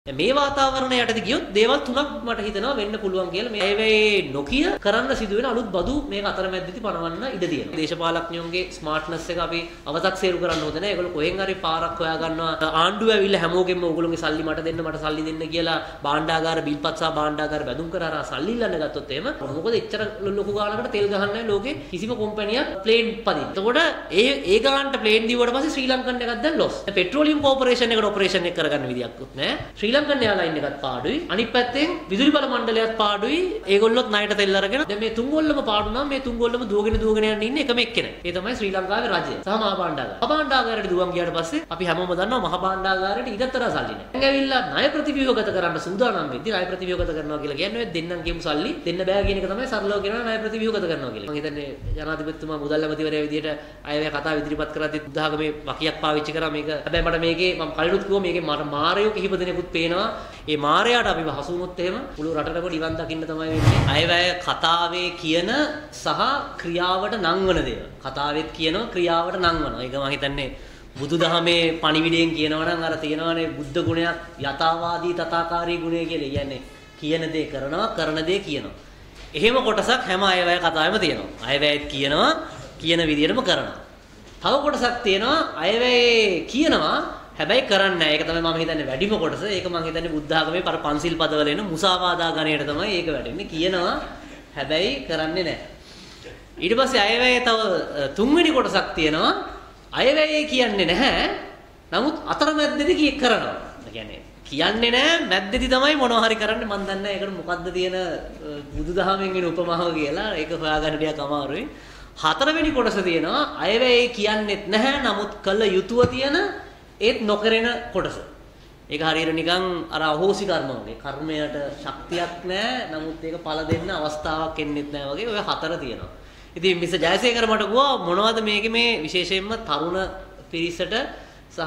මේ වාතාවරණය යටතේ ගියොත් දේවල් තුනක් මට හිතෙනවා වෙන්න පුළුවන් කියලා. මේ ඒවේ නොකිය කරන්න සිදුවෙන අලුත් බදු මේක අතරමැද්දේදී පනවන්න ඉඩ තියෙනවා. දේශපාලඥයන්ගේ ස්මාර්ට්නස් එක අපි අව탁සේරු කරන්න ඕනේ නැහැ. ඒගොල්ලෝ කොහෙන් හරි පාරක් හොයා ගන්නවා. ආණ්ඩුව ඇවිල්ලා හැමෝගෙම ඕගොල්ලෝගේ සල්ලි මට දෙන්න මට සල්ලි දෙන්න කියලා භාණ්ඩාගාර බිල්පත් සහ භාණ්ඩාගාර බැඳුම් කරලා සල්ලි ඉල්ලන්න ගත්තොත් එහෙම මොකද එච්චර ලොකු ගානකට තෙල් ගහන්නේ ලෝකේ කිසිම කම්පැනියක් ප්ලේන් පදින්න. එතකොට ඒ ගානට ප්ලේන් දීුවට පස්සේ ශ්‍රී ලංකන් එකක් දැන් ලොස්. පෙට්‍රෝලියම් කෝපරේෂන් එකට ඔපරේෂන් එක කරගන්න විදියක්වත් නැහැ. ශ්‍රී ලංකන් එයාලයින් එකත් පාඩුයි. අනිත් පැත්තෙන් විදුලි බල මණ්ඩලයත් පාඩුයි. ඒගොල්ලොත් ණයට තෙල් අරගෙන දැන් මේ තුන්ගොල්ලම පාඩු නම් මේ තුන්ගොල්ලම දුවගෙන යන්න ඉන්නේ එකම එක්කෙනෙක්. ඒ තමයි ශ්‍රී ලංකාවේ රජය සහ මහා භාණ්ඩාගාරය. මහා භාණ්ඩාගාරයට දුවම් ගියාට පස්සේ අපි හැමෝම දන්නවා මහා භාණ්ඩාගාරයට ඊටතර සල්ලි නැහැ. දැන් ඇවිල්ලා ණය ප්‍රතිව්‍යුහගත කරන්න සූදානම් වෙද්දී ණය ප්‍රතිව්‍යුහගත කරනවා කියලා කියන්නේ දෙන්නම් කියමු සල්ලි දෙන්න බෑ කියන එක තමයි සරලව කියනවා ණය ප්‍රතිව්‍යුහගත කරනවා කියලා. මම හිතන්නේ ජනාධිපතිතුමා මුදල් ඇමතිවරයා විදියට අයවැය කතාව ඉදිරිපත් කරද්දී උදාහරණයක් මේ වකියක් පාවිච්චි කරා මේක. හැබැයි මට මේකේ මම කලිනුත් කිව්වා මේකේ මට මාරයෝ කිහිප දෙනෙකුත් පේනවා. ඒ මාරයාට අපි හසු වුණොත් එහෙම මුළු රටටම නිවන් දකින්න තමයි වෙන්නේ. අයවැය කතාවේ කියන සහ ක්‍රියාවට නංවන දේවල්. කතාවෙත් කියනවා ක්‍රියාවට නංවනවා. ඒක මම හිතන්නේ බුදුදහමේ පණිවිඩයෙන් කියනවා නම් අර තියෙනවානේ බුද්ධ ගුණයක් යථාවාදී තථාකාරී ගුණය කියලා. කියන්නේ කියන දේ කරනවා කරන දේ කියනවා. එහෙම කොටසක් හැම අයවැය කතාවෙම තියෙනවා. අයවැයත් කියනවා කියන විදිහටම කරනවා. තව කොටසක් තියෙනවා අයවැයේ කියනවා හැබැයි කරන්නේ නැහැ. ඒක තමයි මම හිතන්නේ වැඩිම කොටස. ඒක මම හිතන්නේ බුද්ධ ආගමේ පන්සිල් පදවල එන මුසාවාදා ගණයට තමයි ඒක වැටෙන්නේ. කියනවා හැබැයි කරන්නේ නැහැ. ඊට පස්සේ අයවැයේ තව තුන්වෙනි කොටසක් තියෙනවා. අයවැයේ කියන්නේ නැහැ. නමුත් අතරමැද්දේදී කීයක් කරනවා. ඒ කියන්නේ කියන්නේ නැහැ මැද්දේදී තමයි මොනවා හරි කරන්නේ. මම දන්නේ නැහැ ඒකට මොකද්ද තියෙන බුදුදහමෙන් එන උපමාව කියලා. ඒක හොයාගන්න ටිකක් අමාරුයි. හතරවෙනි කොටස තියෙනවා අයවැයේ කියන්නේත් නැහැ. නමුත් කළ යුතුව තියෙන ඒත් නොකරන කොටස. ඒක හරියට නිකන් අර අහෝසි කර්ම වගේ. කර්මයට ශක්තියක් නැහැ. නමුත් ඒක ඵල දෙන්න අවස්ථාවක් එන්නෙත් නැහැ වගේ. ඔය හතර තියෙනවා. ඉතින් මිස් ජයසේකර මට කිව්වා මොනවද මේකේ මේ විශේෂයෙන්ම තරුණ පිරිසට සහ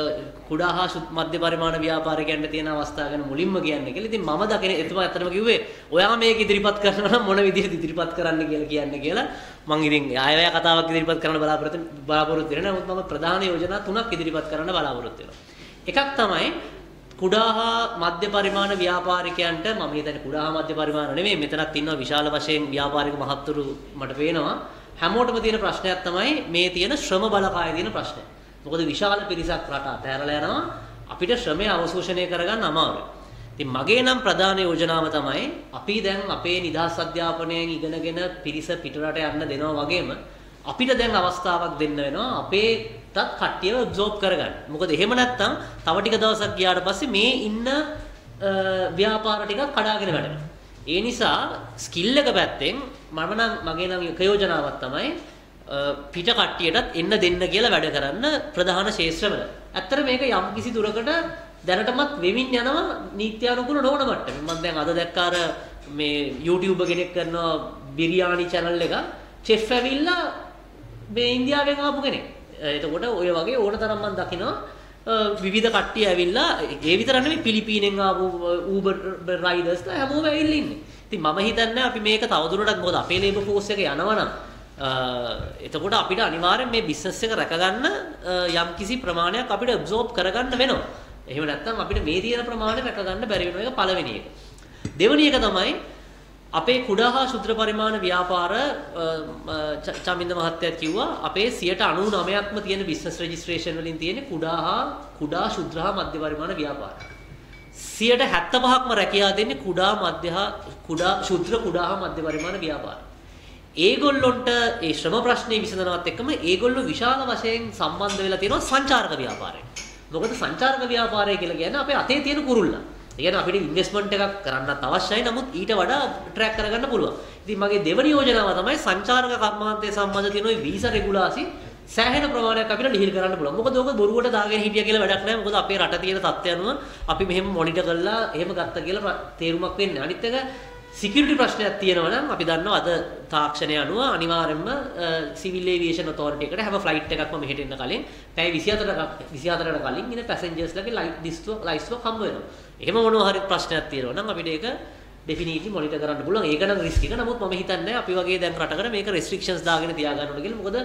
කුඩා හා මධ්‍ය පරිමාණ ව්‍යාපාරිකයන්ට තියෙන අවස්ථාව ගැන මුලින්ම කියන්නේ කියලා. ඉතින් මම දකින එතුමා ඇත්තටම කිව්වේ ඔයා මේක ඉදිරිපත් කරනවා නම් මොන විදිහට ඉදිරිපත් කරන්න කියලා කියන්නේ කියලා. මම ඉතින් ආයෙත් කතාවක් ඉදිරිපත් කරන්න බලාපොරොත්තු වෙනවා. නමුත් මම ප්‍රධාන යෝජනා තුනක් ඉදිරිපත් කරන්න බලාපොරොත්තු වෙනවා. එකක් තමයි කුඩා හා මධ්‍ය පරිමාණ ව්‍යාපාරිකයන්ට මම හිතන්නේ කුඩා හා මධ්‍ය පරිමාණ නෙමෙයි මෙතනත් ඉන්නවා විශාල වශයෙන් ව්‍යාපාරික මහත්තුරු මට පේනවා. හැමෝටම තියෙන ප්‍රශ්නයක් තමයි මේ තියෙන ශ්‍රම බලකායේ තියෙන ප්‍රශ්නය. මොකද විශාල පිරිසක් රට අතහැරලා යනවා අපිට ශ්‍රමය අවශෝෂණය කරගන්න අමාරුයි. ඉතින් මගේ නම් ප්‍රධාන යෝජනාව තමයි අපි දැන් අපේ නිදහස් අධ්‍යාපනයෙන් ඉගෙනගෙන පිරිස පිටරට යන්න දෙනවා වගේම අපිට දැන් අවස්ථාවක් දෙන්න වෙනවා අපේටත් කට්ටියව ඇබ්සෝබ් කරගන්න. මොකද එහෙම නැත්නම් තව ටික දවසක් ගියාට පස්සේ මේ ඉන්න ව්‍යාපාර ටිකක් කඩාගෙන වැටෙනවා. ඒ නිසා ස්කිල් එක පැත්තෙන් මගේ නම් එක යෝජනාවක් තමයි පිට කට්ටියටත් එන්න දෙන්න කියලා වැඩ කරන්න ප්‍රධාන ශේෂ්ත්‍රවල. ඇත්තට මේක යම් කිසි දුරකට දැනටමත් වෙමින් යනවා නීත්‍යානුකූල නොවන මට්ටමේ. මම දැන් අද දැක්ක අර මේ YouTube කෙනෙක් කරනවා බිරියානි channel එක chef ඇවිල්ලා මේ ඉන්දියාවෙන් ආපු කෙනෙක්. එතකොට ඔය වගේ ඕන තරම් මම දකිනවා විවිධ කට්ටිය ඇවිල්ලා ඒ විතර නෙමෙයි පිලිපීනෙන් ආපු Uber riders ලා හැමෝම ඇවිල්ලා ඉන්නේ. ඉතින් මම හිතන්නේ අපි මේක තවදුරටත් මොකද අපේ labor force එක යනවනම් එතකොට අපිට අනිවාර්යෙන් මේ බිස්නස් එක රැකගන්න යම්කිසි ප්‍රමාණයක් අපිට ඇබ්සෝබ් කරගන්න වෙනවා. එහෙම නැත්නම් අපිට මේ තියෙන ප්‍රමාණය රැකගන්න බැරි වෙන එක පළවෙනි එක. දෙවෙනි එක තමයි අපේ කුඩා හා ශුද්‍ර පරිමාණ ව්‍යාපාර චමින්ද මහත්තයා කිව්වා අපේ 99%ක්ම තියෙන බිස්නස් රෙජිස්ට්‍රේෂන් වලින් තියෙන කුඩා ශුද්‍ර හා මධ්‍ය පරිමාණ ව්‍යාපාර. 75%ක්ම රැකියා දෙන්නේ කුඩා හා මධ්‍ය පරිමාණ ව්‍යාපාර. ඒගොල්ලොන්ට ඒ ශ්‍රම ප්‍රශ්නේ විසඳනවත් එක්කම ඒගොල්ලෝ විශාල වශයෙන් සම්බන්ධ වෙලා තියෙනවා සංචාරක ව්‍යාපාරයට. මොකද සංචාරක ව්‍යාපාරය කියලා කියන්නේ අපේ අතේ තියෙන කුරුල්ල. ඒ කියන්නේ අපිට ඉන්වෙස්ට්මන්ට් එකක් කරන්නත් අවශ්‍යයි. නමුත් ඊට වඩා ට්‍රැක් කරගන්න පුළුවන්. ඉතින් මගේ දෙවෙනි යෝජනාව තමයි සංචාරක කර්මාන්තයේ සම්බන්ධ තියෙන ওই වීසා රෙගුලාසි සෑහෙන ප්‍රමාණයක් අපිට ලිහිල් කරන්න පුළුවන්. මොකද ඕක බොරුවට දාගෙන හිටියා කියලා වැඩක් නැහැ. මොකද අපේ රට තියෙන තත්ත්වය අනුව අපි මෙහෙම මොනිටර් කරලා එහෙම ගත්තා කියලා තේරුමක් වෙන්නේ. අනිත් එක සිකියුරිටි ප්‍රශ්නයක් තියෙනවා නම් අපි දන්නවා අද තාක්ෂණය අනුව අනිවාර්යයෙන්ම සිවිල් ඒවියේෂන් ඔතොරිටි එකට හැම ෆ්ලයිට් එකක්ම මෙහෙට එන්න කලින් පැය 24කට කලින් ඉන්න පැසෙන්ජර්ස්ලාගේ ලයිස්ට්ුවක් හම්බ වෙනවා. එහෙම මොනවා හරි ප්‍රශ්නයක් තියෙනවා නම් අපිට ඒක ඩෙෆිනිට්ලි මොනිටර් කරන්න පුළුවන්. ඒක නම් රිස්ක් එක. නමුත් මම හිතන්නේ අපි වගේ දැන් රටකට මේක රෙස්ට්‍රික්ෂන්ස් දාගෙන තියාගන්න ඕන කියලා. මොකද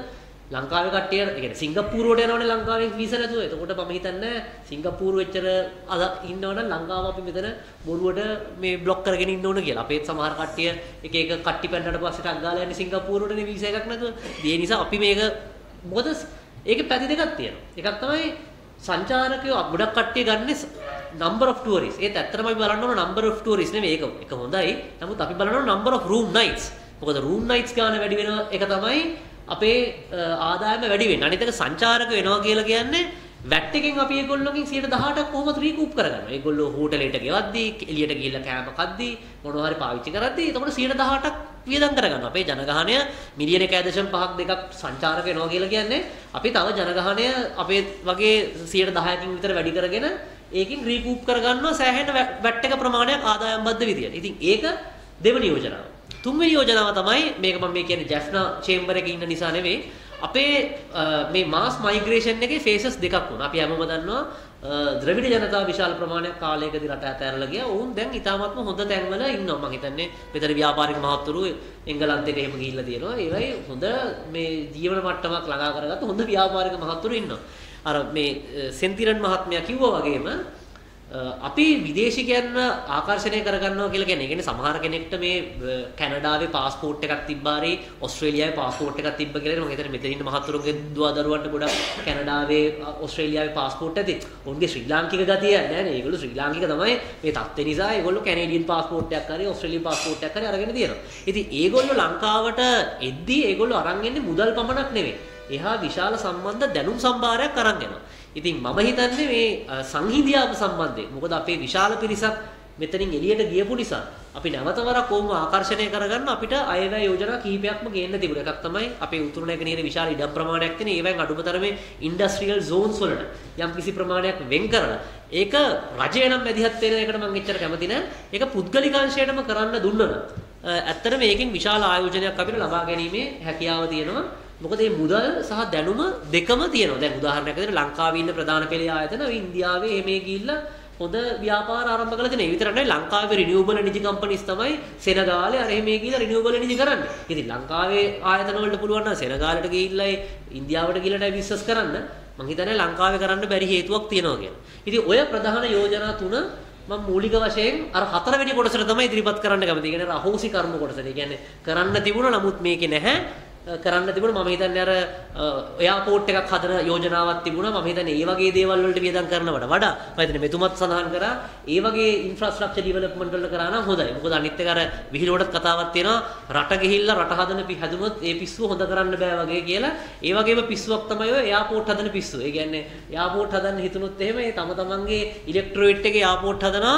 ලංකාවේ කට්ටිය ඒ කියන්නේ සිංගප්පූරුවට යනවනේ ලංකාවෙන් වීසා නැතුව. එතකොට මම හිතන්නේ සිංගප්පූරුව එච්චර අද ඉන්නවනම් ලංකාව අපි මෙතන බොරුවට මේ බ්ලොක් කරගෙන ඉන්න ඕන කියලා. අපේත් සමහර කට්ටිය එක එක කට්ටි පැන්නට පස්සේ ටක් ගාලා යන්නේ සිංගප්පූරුවටනේ වීසා එකක් නැතුව. ඒ නිසා අපි මේක මොකද ඒකේ පැති දෙකක් තියෙනවා. එකක් තමයි සංචාරකයෝ ගොඩක් කට්ටිය ගන්නේ number of tourists. ඒත් ඇත්තටම අපි බලන්න ඕන number of tourists නෙමෙයි. ඒක හොඳයි. නමුත් අපි බලන්න ඕන number of room nights. මොකද room nights ගාන වැඩි වෙන එක තමයි අපේ ආදායම වැඩි වෙන්නේ. අනිත් එක සංචාරක වෙනවා කියලා කියන්නේ වැට් එකෙන් අපි ඒගොල්ලෝගෙන් 18%ක් කොහොමද රීකූප් කරගන්නවා. ඒගොල්ලෝ හෝටලෙට ගෙවද්දී, එළියට ගිහිල්ලා කෑම කද්දී, මොනවා හරි පාවිච්චි කරද්දී එතකොට 18%ක් වියදම් කරගන්නවා. අපේ ජනගහනය මිලියන 1.5ක් දෙකක් සංචාරක වෙනවා කියලා කියන්නේ අපි තව ජනගහනය අපේ වගේ 10%කින් විතර වැඩි කරගෙන ඒකෙන් රීකූප් කරගන්නවා සෑහෙන වැට් එක ප්‍රමාණයක් ආදායම් බද්ධ විදියට. ඉතින් ඒක දෙවෙනි යෝජනාව. තුන්වෙනි යෝජනාව තමයි මේක මම මේ කියන්නේ ජැෆ්නා චේම්බර් එකේ ඉන්න නිසා නෙවෙයි. අපේ මේ මාස් මයිග්‍රේෂන් එකේ ෆේසස් දෙකක් වුණා. අපි හැමෝම දන්නවා ද්‍රවිඩ ජනතාව විශාල ප්‍රමාණයක් කාලයකදී රට ඇතැරලා ගියා. ඔවුන් දැන් ඉතාමත්ම හොඳ තැන්වල ඉන්නවා. මම හිතන්නේ මෙතන ව්‍යාපාරික මහත්තුරු එංගලන්තෙට එහෙම ගිහිල්ලා තියෙනවා. ඒවයි හොඳ මේ ජීවන මට්ටමක් ළඟා කරගත්ත හොඳ ව්‍යාපාරික මහත්තුරු ඉන්නවා. අර මේ සෙන්තිරන් මහත්මයා කිව්වා වගේම අපි විදේශිකයන්ව ආකර්ෂණය කරගන්නවා කියලා කියන්නේ. ඒ කියන්නේ සමහර කෙනෙක්ට මේ කැනඩාවේ પાස්පෝර්ට් එකක් තිබ්බාරි ඕස්ට්‍රේලියාවේ පාස්පෝර්ට් එකක් තිබ්බ කියලා මම හිතන්නේ මෙතන ඉන්න මහතුරුගේ දුව දරුවන්ට ගොඩක් කැනඩාවේ ඕස්ට්‍රේලියාවේ පාස්පෝර්ට් ඇති. උන්ගේ ශ්‍රී ලාංකික ගතිය නැහැ නේ. ඒගොල්ලෝ ශ්‍රී ලාංකික තමයි මේ තත්ත්වේ නිසා ඒගොල්ලෝ කැනේඩියන් පාස්පෝර්ට් එකක් හරි ඕස්ට්‍රේලියානු පාස්පෝර්ට් එකක් හරි අරගෙන තියෙනවා. ඉතින් ඒගොල්ලෝ ලංකාවට එද්දී ඒගොල්ලෝ අරන් එන්නේ මුදල් පමණක් නෙවෙයි. එහා විශාල සම්බන්ධ දැනුම් සම්භාරයක් අරන් එනවා. ඉතින් මම හිතන්නේ මේ සංහිඳියාව සම්බන්ධයෙන් මොකද අපේ විශාල පිරිසක් මෙතනින් එළියට ගියපු නිසා අපි නැවත වරක් කොහොම ආකර්ෂණය කරගන්න අපිට අයවැය යෝජනා කිහිපයක්ම ගේන්න තිබුණා. එකක් තමයි අපේ උතුරු නැගෙනහිර විශාල ඉඩම් ප්‍රමාණයක් තියෙන ඒවෙන් අඩුමතරමේ ඉන්ඩස්ට්‍රියල් සෝන්ස් වලට යම් කිසි ප්‍රමාණයක් වෙන් කරලා ඒක රජය නම් මැදිහත් වෙන එකට මම එච්චර කැමති නැහැ. ඒක පුද්ගලිකාංශයටම කරන්න දුන්නා නම් ඇත්තටම මේකෙන් විශාල ආයෝජනයක් අපිට ලබා ගැනීමේ හැකියාව තියෙනවා. මොකද මේ මුදල් සහ දැනුම දෙකම තියෙනවා. දැන් උදාහරණයක් විදිහට ලංකාවේ ඉන්න ප්‍රධාන පෙළේ ආයතන ඉන්දියාවේ එහෙම ගිහිල්ලා හොඳ ව්‍යාපාර ආරම්භ කරලා තියෙනවා. ඒ විතර නෙවෙයි ලංකාවේ රිනියුබල් එනර්ජි කම්පනීස් තමයි සෙනගාලේ අර එහෙම ගිහිල්ලා රිනියුබල් එනර්ජි කරන්නේ. ඉතින් ලංකාවේ ආයතන වලට පුළුවන් නම් සෙනගාලට ගිහිල්ලා ඉන්දියාවට ගිහිල්ලා බිස්නස් කරන්න මං හිතන්නේ ලංකාවේ කරන්න බැරි හේතුවක් තියෙනවා කියලා. ඉතින් ඔය ප්‍රධාන යෝජනා තුන මම මූලික වශයෙන් අර හතරවෙනි කොටසට තමයි ඉදිරිපත් කරන්න කැමති. ඒ කියන්නේ අහෝසි කර්ම කොටසට. ඒ කියන්නේ කරන්න තිබුණා නමුත් මේකේ නැහැ. කරන්න තිබුණා මම හිතන්නේ අර එයාපෝට් එකක් හදන යෝජනාවක් තිබුණා. මම හිතන්නේ ඒ වගේ දේවල් වලට වියදම් කරනවට වඩා මම හිතන්නේ මෙතුමත් සඳහන් කරා ඒ වගේ ඉන්ෆ්‍රාස්ට්‍රක්චර් ඩෙවලොප්මන්ට් වලට කරා නම් හොඳයි. මොකද අනිත් එක අර විහිළුවටත් කතාවක් තියෙනවා රට ගිහිල්ලා රට හදන හැදුනොත් ඒ පිස්සුව හොඳ කරන්න බෑ වගේ කියලා. ඒ වගේම පිස්සුවක් තමයි ඔය එයාපෝට් හදන පිස්සුව. ඒ කියන්නේ එයාපෝට් හදන්න හිතුනොත් එහෙම ඒ තම තමන්ගේ ඉලෙක්ට්‍රෝයිට් එකේ එයාපෝට් හදනවා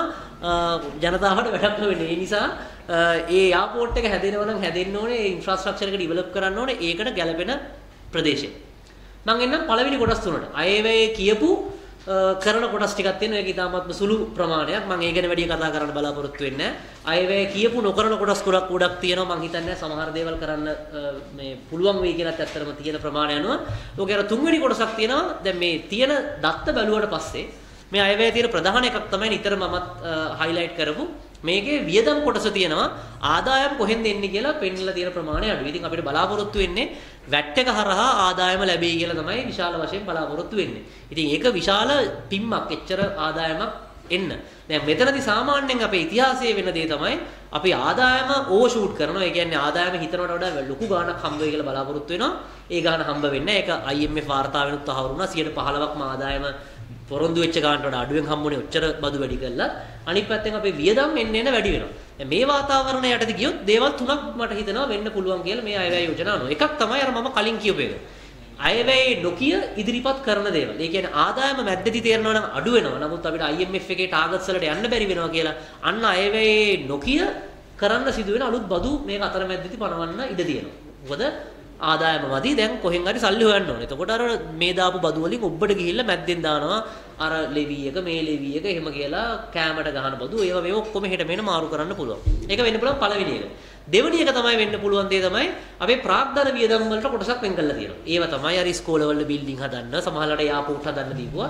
ජනතාවට වැඩක් නොවෙන්නේ. ඒ නිසා ඒ එයාපෝට් එක හැදෙනවා නම් හැදෙන්න ඕනේ ඒ ඉන්ෆ්‍රාස්ට්‍රක්චර් එක ඩෙවලොප් කරන්න ඕනේ ඒකට ගැළපෙන ප්‍රදේශය. මම එන්නම් පළවෙනි කොටස් තුනට. අයවැය කියපු කරන කොටස් ටිකක් තියෙනවා. ඒක ඉතාමත්ම සුළු ප්‍රමාණයක්. මම ඒ ගැන වැඩි කතා කරන්න බලාපොරොත්තු වෙන්නේ නැහැ. අයවැය කියපු නොකරන කොටස් ගොඩක් තියෙනවා. මම හිතන්නේ සමහර දේවල් කරන්න මේ පුළුවන් වෙයි කියලාත් ඇත්තටම තියෙන ප්‍රමාණය අනුව. ඕකේ අර තුන්වෙනි කොටසක් තියෙනවා. දැන් මේ තියෙන දත්ත බැලුවට පස්සේ මේ අයවැය තියෙන ප්‍රධාන එකක් තමයි නිතර මමත් හයිලයිට් කරපු මේකේ වියදම් කොටස තියෙනවා ආදායම් කොහෙන්ද එන්නේ කියලා පෙන්නලා තියෙන ප්‍රමාණය අඩුයි. ඉතින් අපිට බලාපොරොත්තු වෙන්නේ වැට් එක හරහා ආදායම ලැබෙයි කියලා තමයි විශාල වශයෙන් බලාපොරොත්තු වෙන්නේ. ඉතින් ඒක විශාල පිම්මක් එච්චර ආදායමක් එන්න. දැන් මෙතනදී සාමාන්‍යයෙන් අපේ ඉතිහාසයේ වෙන දේ තමයි අපි ආදායම ඕවර්ෂූට් කරනවා. ඒ කියන්නේ ආදායම හිතනවට වඩා ලොකු ගාණක් හම්බ වෙයි කියලා බලාපොරොත්තු වෙනවා. ඒ ගාණ හම්බ වෙන්නේ නැහැ. ඒක IMF වාර්තාවෙනුත් තහවුරු වුණා 15%ක්ම ආදායම පොරොන්දු වෙච්ච ගානට වඩා අඩුවෙන් හම්බුනේ ඔච්චර බදු වැඩි කළා. අනිත් පැත්තෙන් අපේ වියදම් එන්න වැඩි වෙනවා. දැන් මේ වාතාවරණය යටතේ ගියොත් දේවල් තුනක් මට හිතෙනවා වෙන්න පුළුවන් කියලා මේ අයවැය යෝජනා අනුව. එකක් තමයි අර මම කලින් කියපු එක. අයවැය නොකිය ඉදිරිපත් කරන දේවල්. ඒ කියන්නේ ආදායම මැද්දේදී තේරෙනවා නම් අඩු වෙනවා. නමුත් අපිට IMF එකේ ටාගට්ස් වලට යන්න බැරි වෙනවා කියලා. අන්න අයවැය නොකිය කරන්න සිදුවෙන අලුත් බදු මේක අතරමැද්දේදී පනවන්න ඉඩ තියෙනවා. මොකද ආදායම මදි දැන් කොහෙන් හරි සල්ලි හොයන්න ඕනේ. එතකොට අර මේ දාපු බදු වලින් ඔබට ගිහිල්ලා මැද්දෙන් දානවා අර ලෙවි එක මේ ලෙවි එක එහෙම කියලා කෑමට ගහන බදු ඒවා මේ ඔක්කොම හෙට මෙන්න මාරු කරන්න පුළුවන්. ඒක වෙන්න පුළුවන් පළවෙනි එක. දෙවෙනි එක තමයි වෙන්න පුළුවන් දේ තමයි අපේ ප්‍රාග්ධන වියදම් වලට කොටසක් වෙන් කරලා තියෙනවා. ඒවා තමයි අර ඉස්කෝලවල බිල්ඩින් හදන්න සමහරවිට එයාපෝට් හදන්න දීපුවා.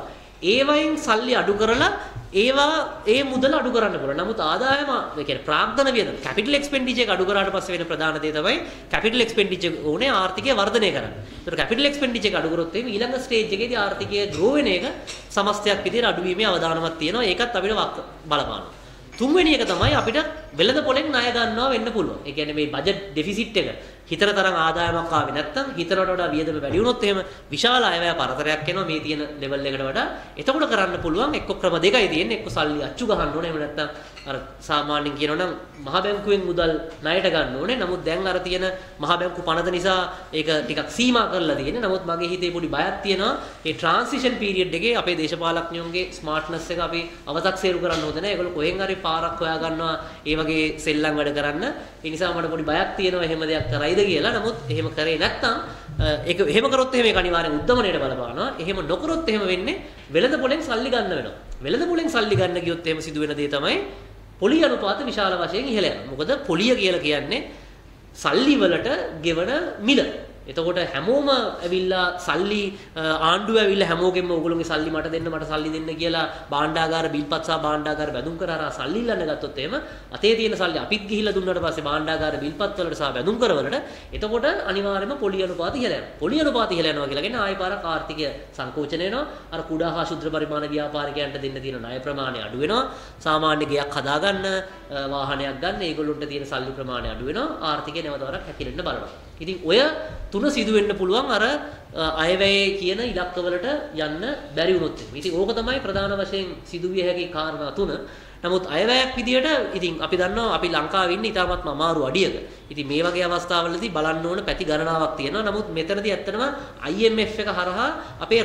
ඒවයින් සල්ලි අඩු කරලා ඒවා ඒ මුදල අඩු කරන්න පුළුවන්. නමුත් ආදායම ඒ කියන්නේ ප්‍රාග්ධන වියදම කැපිටල් එක්ස්පෙන්ඩිචර් එක අඩු කරාට පස්සේ වෙන ප්‍රධාන දේ තමයි කැපිටල් එක්ස්පෙන්ඩිචර් ඕනේ ආර්ථිකය වර්ධනය කරන්න. ඒතර කැපිටල් එක්ස්පෙන්ඩිචර් එක අඩු කරොත් එimhe ඊළඟ ස්ටේජ් එකේදී ආර්ථිකය ග්‍රෝ වෙන එක සමස්තයක් විදිහට අඩු වීමේ අවදානමක් තියෙනවා. ඒකත් අපිට බලපානවා. තුන්වෙනි එක තමයි අපිට වෙළඳ පොලෙන් ණය ගන්නවා වෙන්න පුළුවන්. ඒ කියන්නේ මේ බජට් ඩෙෆිසිට් එක හිතන තරම් ආදායමක් ආවේ නැත්නම් හිතනට වඩා වියදම වැඩි වුණොත් එහෙම විශාල අයවැය පරතරයක් එනවා මේ තියෙන ලෙවල් එකට වඩා. එතකොට කරන්න පුළුවන් එක්ක ක්‍රම දෙකයි තියෙන්නේ. එක්ක සල්ලි අච්චු ගහන්න ඕනේ. එහෙම නැත්නම් අර සාමාන්‍යයෙන් කියනවනම් මහ බැංකුවෙන් මුදල් ණයට ගන්න ඕනේ. නමුත් දැන් අර තියෙන මහ බැංකු පනත නිසා ඒක ටිකක් සීමා කරලා තියෙන්නේ. නමුත් මගේ හිතේ පොඩි බයක් තියෙනවා. මේ ට්‍රාන්සිෂන් පීරියඩ් එකේ අපේ දේශපාලඥයන්ගේ ස්මාර්ට්නස් එක අපි අවතක්සේරු කරන්න ඕනේ නැහැ. ඒගොල්ලෝ කොහෙන් හරි පාරක් හොයා ගන්නවා ඒ වගේ සෙල්ලම් වැඩ කරන්න. ඒ නිසා මට පොඩි බයක් තියෙනවා එහෙම දෙයක් කරයිද කියලා. නමුත් එහෙම කරේ නැත්නම් ඒක එහෙම කරොත් එහෙම ඒක අනිවාර්යෙන් උද්දමනයට බලපානවා. එහෙම නොකරොත් එහෙම වෙන්නේ වෙළඳ පොලෙන් සල්ලි ගන්න වෙනවා. වෙළඳ පොලෙන් සල්ලි ගන්න ගියොත් එහෙම සිදුවෙන දේ තමයි පොලි අනුපාත විශාල වශයෙන් ඉහළ යනවා. මොකද පොලිය කියලා කියන්නේ සල්ලි වලට ගෙවන මිල. එතකොට හැමෝම ඇවිල්ලා සල්ලි ආණ්ඩුව ඇවිල්ලා හැමෝගෙම ඕගොල්ලෝගේ සල්ලි මට සල්ලි දෙන්න කියලා භාණ්ඩාගාර බිල්පත් සහ භාණ්ඩාගාර බැඳුම් කරලා සල්ලි ඉල්ලන්න ගත්තොත් එහෙම අතේ තියෙන සල්ලි අපිත් ගිහිල්ලා දුන්නාට පස්සේ භාණ්ඩාගාර බිල්පත් වලට සහ බැඳුම් කරවලට එතකොට අනිවාර්යයෙන්ම පොලි අනුපාත ඉහළ යනවා. පොලි අනුපාත ඉහළ යනවා කියලා කියන්නේ ආයෙ පාරක් ආර්ථිකය සංකෝචනය වෙනවා. අර කුඩා හා ශුද්‍ර පරිමාණ ව්‍යාපාරිකයන්ට දෙන්න තියෙන ණය ප්‍රමාණය අඩු වෙනවා. සාමාන්‍ය ගෙයක් හදාගන්න වාහනයක් ගන්න ඒගොල්ලොන්ට තියෙන සල්ලි ප්‍රමාණය අඩු වෙනවා. ආර්ථිකය නැවත වරක් හැකිලෙන්න බලනවා. ඉතින් ඔය තුන සිදු වෙන්න පුළුවන් අර අයවැයේ කියන ඉලක්කවලට යන්න බැරි වුණොත්. ඉතින් ඕක තමයි ප්‍රධාන වශයෙන් සිදුවිය හැකි කාරණා තුන. නමුත් අයවැයක් විදියට ඉතින් අපි දන්නවා අපි ලංකාවේ ඉන්නේ ඉතාමත්ම අමාරු අඩියක. ඉතින් මේ වගේ අවස්ථාවලදී බලන්න ඕන පැති ගණනාවක් තියෙනවා. නමුත් මෙතනදී ඇත්තටම IMF එක හරහා අපේ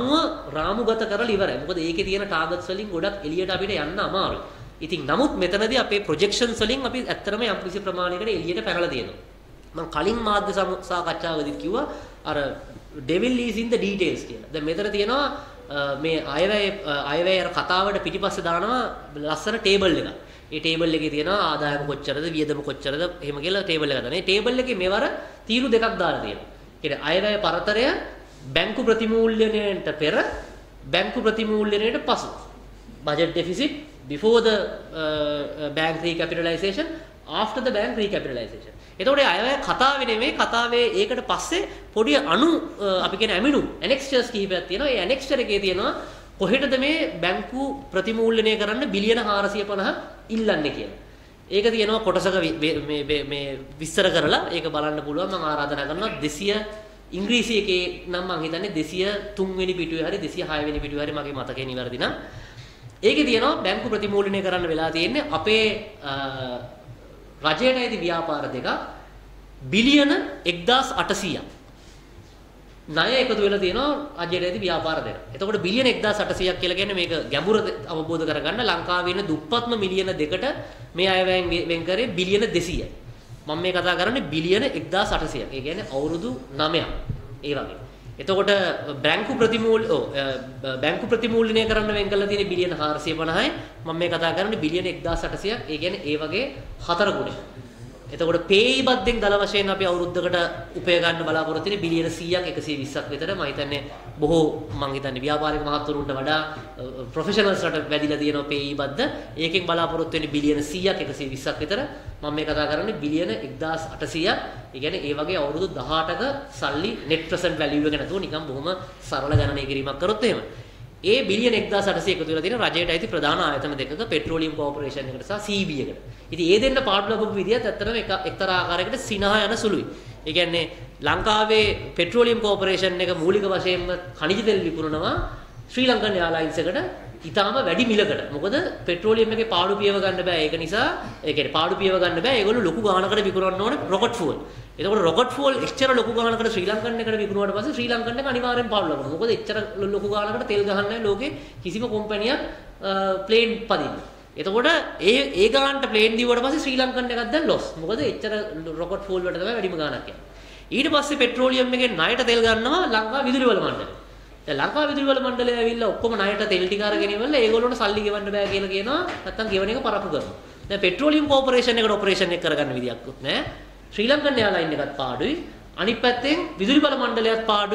රාමුගත කරලා ඉවරයි. මොකද ඒකේ තියෙන ටාගට්ස් වලින් ගොඩක් එළියට අපිට යන්න අමාරුයි. ඉතින් නමුත් මෙතනදී අපේ ප්‍රොජෙක්ෂන්ස් වලින් අපි ඇත්තටම යම්කිසි ප්‍රමාණයකට එළියට පැනලා තියෙනවා. මම කලින් මාධ්‍ය සාකච්ඡාවකදී කිව්වා අර devil is in the details කියලා. දැන් මෙතන තියෙනවා මේ අයවැය අර කතාවට පිටිපස්සේ දානවා ලස්සන ටේබල් එකක්. ඒ ටේබල් එකේ තියෙනවා ආදායම කොච්චරද වියදම කොච්චරද එහෙම කියලා ටේබල් එක දානවා. මේ ටේබල් එකේ මෙවර තීරු දෙකක් දාලා තියෙනවා. කියන්නේ අයවැය පරතරය බැංකු ප්‍රතිමූල්‍යණයට පෙර බැංකු ප්‍රතිමූල්‍යණයට පසු. budget deficit before the bank recapitalization after the bank recapitalization. එතකොට අයවැය කතාවේ නෙමෙයි කතාවේ ඒකට පස්සේ පොඩි අපි කියන ඇමිනු ඇනෙක්ස්චර්ස් කිහිපයක් තියෙනවා. ඒ ඇනෙක්ස්චර් එකේ තියෙනවා කොහෙටද මේ බැංකු ප්‍රතිමූල්‍යණය කරන්න බිලියන 450 ඉල්ලන්නේ කියලා. ඒක තියෙනවා කොටසක මේ විස්තර කරලා ඒක බලන්න පුළුවන්. මම ආරාධනා කරනවා 200 ඉංග්‍රීසි එකේ නම් මම හිතන්නේ 203 වෙනි පිටුවේ හරි 206 වෙනි පිටුවේ හරි මගේ මතකේ නිවැරදි නම් ඒකේ තියෙනවා බැංකු ප්‍රතිමූල්‍යණය කරන්න වෙලා තියෙන්නේ අපේ රජයට ඇති ව්‍යාපාර දෙක බිලියන 1800ක් ණය එකතු වෙලා තියෙනවා රජයට ඇති ව්‍යාපාර දෙක. එතකොට බිලියන 1800ක් කියලා කියන්නේ මේක ගැඹුර අවබෝධ කරගන්න ලංකාවේ ඉන්න දුප්පත්ම මිලියන දෙකට මේ අයවැයෙන් වෙන් කරේ බිලියන 200යි. මම මේ කතා කරන්නේ බිලියන 1800ක්. ඒ කියන්නේ අවුරුදු 9ක්. ඒ වගේ. එතකොට බැංකු ප්‍රතිමූල්‍යණය කරන්න වෙන් කරලා තියෙන බිලියන 450යි. මම මේ කතා කරන්නේ බිලියන 1800ක්. ඒ කියන්නේ ඒ වගේ 4 ගුණයක්. එතකොට පේයි බද්දෙන් දල වශයෙන් අපි අවුරුද්දකට උපය ගන්න බලාපොරොත්තු වෙන්නේ බිලියන 100ක් 120ක් විතර. මම හිතන්නේ බොහෝ ව්‍යාපාරික මහත්වරුන්ට වඩා ප්‍රොෆෙෂනල්ස්ලට වැඩිලා තියෙනවා පේයි බද්ද. ඒකෙන් බලාපොරොත්තු වෙන්නේ බිලියන 100ක් 120ක් විතර. මම මේ කතා කරන්නේ බිලියන 1800ක්. ඒ කියන්නේ ඒ වගේ අවුරුදු 18ක සල්ලි net present value එක නැතුව නිකන් බොහොම සරල ගණනය කිරීමක් කරොත් එහෙම. ඒ බිලියන 1800 එකතු වෙලා තියෙන රජයට අයිති ප්‍රධාන ආයතන දෙකක පෙට්‍රෝලියම් කෝපරේෂන් එකට සහ CB එකට. ඉතින් ඒ දෙන්න පාඩු ලැබපු විදිහත් ඇත්තටම එක්තරා ආකාරයකට සිනහ යන සුළුයි. ඒ කියන්නේ ලංකාවේ පෙට්‍රෝලියම් කෝපරේෂන් එක මූලික වශයෙන්ම khනිජ තෙල් විකුණනවා ශ්‍රී ලංකන් එයාර්ලයින්ස් එකට ඉතාලම වැඩි මිලකට. මොකද පෙට්‍රෝලියම් එකේ පාඩු පියව ගන්න බෑ. ඒක නිසා ඒ කියන්නේ පාඩු පියව ගන්න බෑ. ඒගොල්ලෝ ලොකු ගාණකට විකුණන්න ඕනේ රොකට් ෆුවල්. එතකොට රොකට් ෆුවල් එච්චර ලොකු ගාණකට ශ්‍රී ලංකන් එකට විකුණුවාට පස්සේ ශ්‍රී ලංකන් එක අනිවාර්යෙන් පාඩු ලබනවා. මොකද එච්චර ලොකු ගාණකට තෙල් ගහන්නේ නැහැ ලෝකේ කිසිම කම්පැනියක් ප්ලේන් පදින්න. එතකොට ඒ ගානට ප්ලේන් දීුවට පස්සේ ශ්‍රී ලංකන් එකක් දැන් ලොස්. මොකද එච්චර රොකට් ෆුවල් වලට තමයි වැඩිම ගාණක් යන්නේ. ඊට පස්සේ පෙට්‍රෝලියම් එකෙන් ණයට තෙල් ගන්නවා ලංකා විදුලි වල මණ්ඩලය. දැන් ලංකා විදුලි වල මණ්ඩලය ඇවිල්ලා ඔක්කොම ණයට තෙල් ටික අරගෙන ඉවරලා ඒගොල්ලොන්ට සල්ලි ගෙවන්න බෑ කියලා කියනවා. නැත්තම් ගෙවන එක පරක්කු කරනවා. දැන් පෙට්‍රෝලියම් කෝපරේෂන් එකට ඔපරේෂන් එක කරගන්න විදියක්වත් නැහැ. ශ්‍රී ලංකන් එයාලයින් එකත් පාඩුයි. අනිත් පැත්තෙන් විදුලි බල මණ්ඩලයත් පාඩුයි.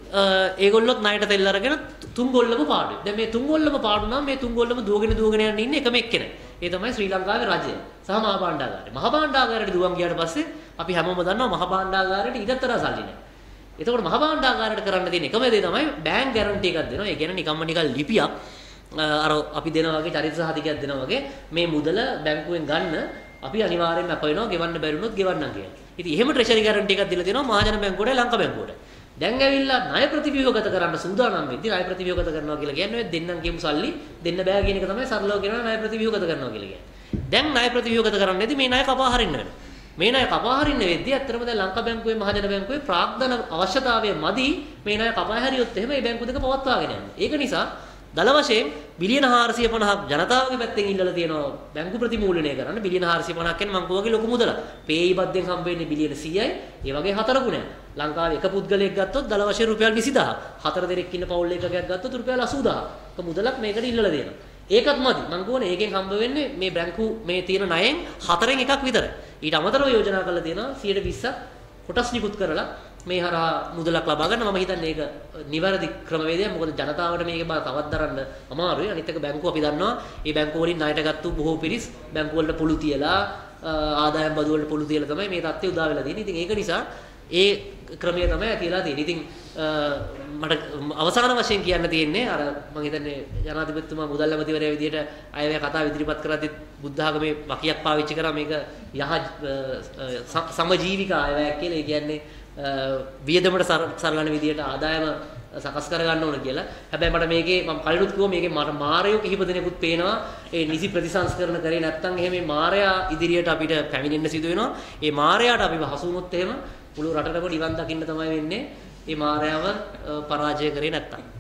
ඒගොල්ලොත් ණයට තෙල් අරගෙන තුන් ගොල්ලම පාඩුයි. දැන් මේ තුන් ගොල්ලම පාඩු නම් මේ තුන් ගොල්ලම දුවගෙන යන්න ඉන්නේ එකම එක්කෙනයි. ඒ තමයි ශ්‍රී ලංකාවේ රජය සහ මහා භාණ්ඩාගාරය. මහා භාණ්ඩාගාරයට දුවන් ගියාට පස්සේ අපි හැමෝම දන්නවා මහා භාණ්ඩාගාරයට ඊටතර සල්ලි නැහැ. එතකොට මහා භාණ්ඩාගාරයට කරන්න තියෙන එකම දේ තමයි බැංක් ගැරන්ටි එකක් දෙනවා. ඒ කියන්නේ නිකම්ම නිකන් ලිපියක් අර අපි දෙනා වගේ චරිත සහතිකයක් දෙනවා වගේ මේ මුදල බැංකුවෙන් ගන්න අපි අනිවාර්යෙන්ම අප වෙනවා ගෙවන්න බැරි වුණොත් ගෙවන්නම් කියලා. ඉතින් එහෙම ට්‍රෙෂරි ගැරන්ටි එකක් දීලා තියෙනවා මහජන බැංකුවට ලංකා බැංකුවට. දැන් ඇවිල්ලා ණය ප්‍රතිව්‍යුහගත කරන්න සූදානම් වෙද්දී ණය ප්‍රතිව්‍යුහගත කරනවා කියලා කියන්නේ දෙන්නම් කියමු සල්ලි දෙන්න බෑ කියන එක තමයි සරලව කියනවා ණය ප්‍රතිව්‍යුහගත කරනවා කියලා කියන්නේ. දැන් ණය ප්‍රතිව්‍යුහගත කරන්නේදී මේ ණය කපා හරින්න වෙනවා. මේ ණය කපා හරින්න වෙද්දී ඇත්තටම දැන් ලංකා බැංකුවේ මහජන බැංකුවේ ප්‍රාග්ධන අවශ්‍යතාවය මදි මේ ණය කපා හැරියොත් එහෙම මේ බැංකු දෙක පවත්වාගෙන යන්න. ඒක නිසා දල වශයෙන් බිලියන 450ක් ජනතාවගේ පැත්තෙන් ඉල්ලලා තියෙනවා බැංකු ප්‍රතිමූලනය කරන්න. බිලියන 450ක් කියන්නේ මං කිව්වාගේ ලොකු මුදලක්. පේයි බද්දෙන් හම්බ වෙන්නේ බිලියන 100යි. ඒ වගේ 4 ගුණයක්. ලංකාවේ එක පුද්ගලයෙක් ගත්තොත් දල වශයෙන් රුපියල් 20000ක්. 4 දෙනෙක් ඉන්න පවුල් එකකයක් ගත්තොත් රුපියල් 80000ක්. මුදලක් මේකට ඉල්ලලා දෙනවා. ඒකත් මදි. මං කියවනේ ඒකෙන් හම්බ වෙන්නේ මේ බැංකු මේ තියෙන ණයෙන් 4න් එකක් විතරයි. ඊට අමතරව යෝජනා කරලා තියෙනවා 120ක් කොටස් නිකුත් කරලා මේ හරහා මුදලක් ලබා ගන්න. මම හිතන්නේ ඒක නිවැරදි ක්‍රමවේදයක්. මොකද ජනතාවට මේක බා තවත් දරන්න අමාරුයි. අනිත් එක බැංකුව අපි දන්නවා මේ බැංකුව වලින් ණයට ගත්තු බොහෝ පිරිස් බැංකුව වලට පොලු තියලා ආදායම් බදු වලට පොලු තියලා තමයි මේ තත්ත්වය උදා වෙලා තියෙන්නේ. ඉතින් ඒක නිසා ඒ ක්‍රමය තමයි ඇතිලා තියෙන්නේ. ඉතින් මට අවසාන වශයෙන් කියන්න තියෙන්නේ අර මම හිතන්නේ ජනාධිපතිතුමා මුදල් ඇමතිවරයා විදියට අයවැය කතාව ඉදිරිපත් කරද්දි බුද්ධ ආගමේ වකියක් පාවිච්චි කරා මේක යහ සමජීවික අයවැයක් කියලා. ඒ කියන්නේ වියදමට සරලන විදියට ආදායම සකස් කරගන්න ඕන කියලා. හැබැයි මට මේකේ මම කලිනුත් කිව්වා මේකේ මට මාරයෝ කිහිප දෙනෙකුත් පේනවා ඒ නිසි ප්‍රතිසංස්කරණ කරේ නැත්නම් එහෙම මේ මාරයා ඉදිරියට අපිට පැමිණෙන්න සිදු වෙනවා. ඒ මාරයාට අපි හසු වුණොත් එහෙම මුළු රටටම නිවන් දකින්න තමයි වෙන්නේ. මේ මාරයාව පරාජය කරේ නැත්නම්